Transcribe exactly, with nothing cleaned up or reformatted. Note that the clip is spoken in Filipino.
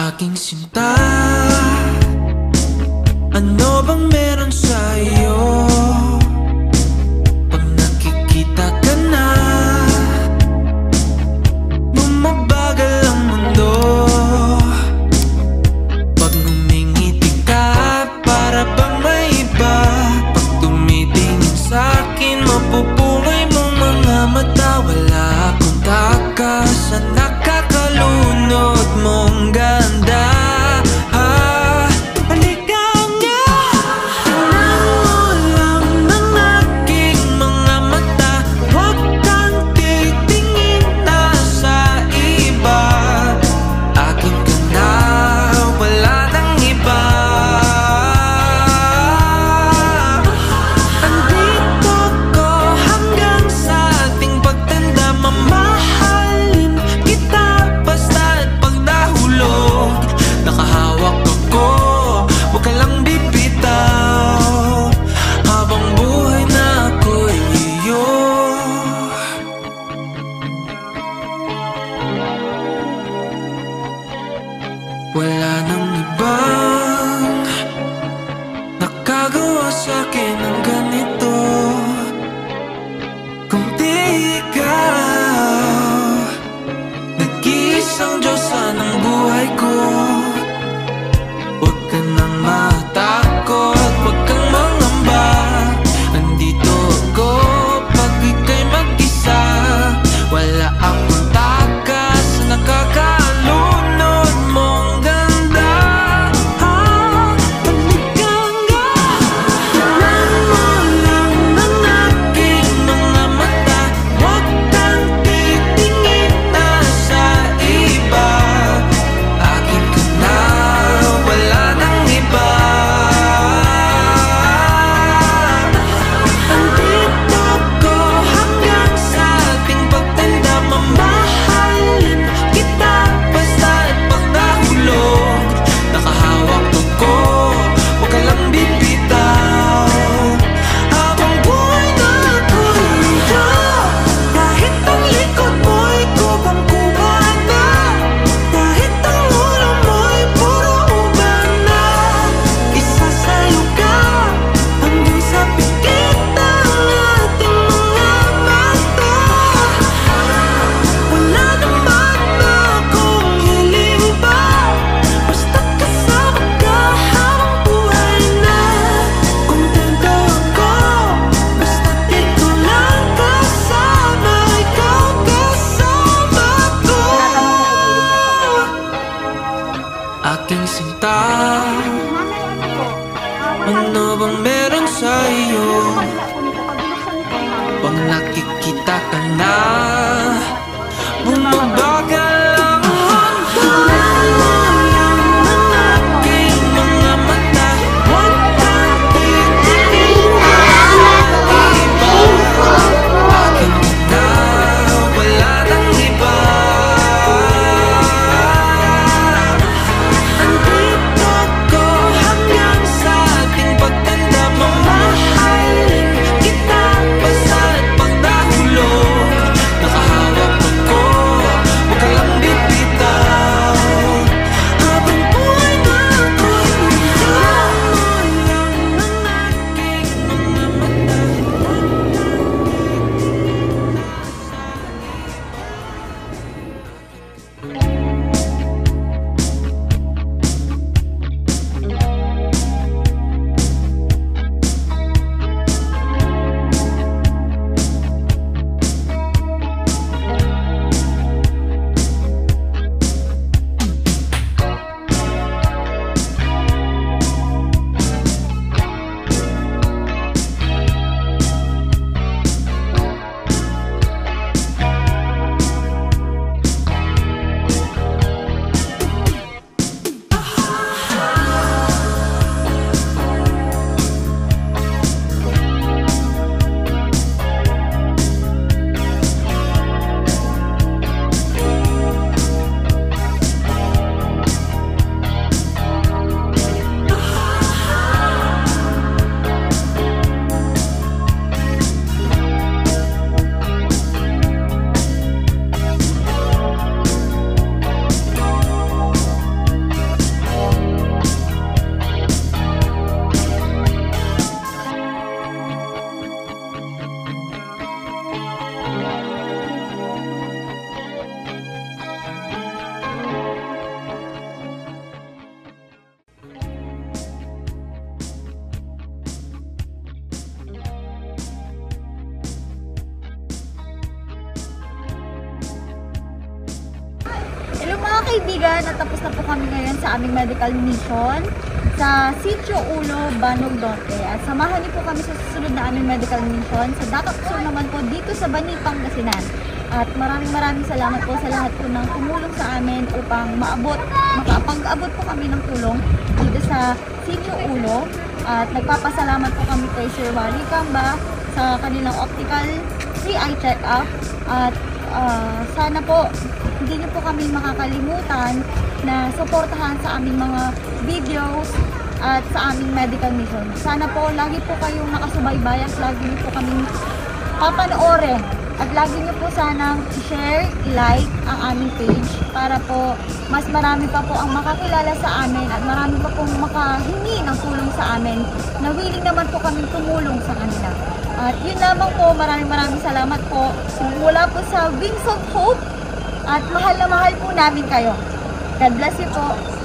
Aking sinta, ano bang meron sa'yo? Pag nakikita ka na, bumabagal ang mundo. Pag ngumingiti ka, para bang may iba. Pag tumitingin sa'kin, mapupungay mong mga mata. Wala akong takas sa nakakalunod mong ganda. Wala nang ibang nakagawa sa'kin ng ganito, kung di ikaw. Nag-iisang Diyosa ng buhay ko. Huwag ka nang matakot, huwag kang mangamba. Andito ako pag ika'y mag-isa. Wala akong takas na nakakalunod mong aking sinta, ano bang meron sa'yo? Pag nakikita ka na, bumabagal ang mundo. Ang aking mga mata, huwag kang titingin sa iba. Akin ka na, wala nang iba. kaibigan, natapos na po kami ngayon sa aming medical mission sa Sitio Ulo, Banog Norte. At samahan niyo po kami sa susunod na aming medical mission sa Dacat Sur naman po dito sa Bani, Pangasinan. At maraming maraming salamat po sa lahat po ng tumulong sa amin upang maabot, makapag-abot po kami ng tulong dito sa Sitio Ulo. At nagpapasalamat po kami kay Sir Wally Camba sa kanilang optical free eye check-up. At uh, sana po hindi niyo po kami makakalimutan na suportahan sa aming mga videos at sa aming medical mission. Sana po lagi po kayong nakasubaybay at lagi niyo po kami papanoorin. At lagi niyo po sanang i-share, i-like ang aming page para po mas marami pa po ang makakilala sa amin at marami pa pong makahingi ng tulong sa amin na willing naman po kami tumulong sa kanila. At yun lamang po, maraming maraming salamat po mula po sa Wings of Hope at mahal na mahal po namin kayo. God bless you po.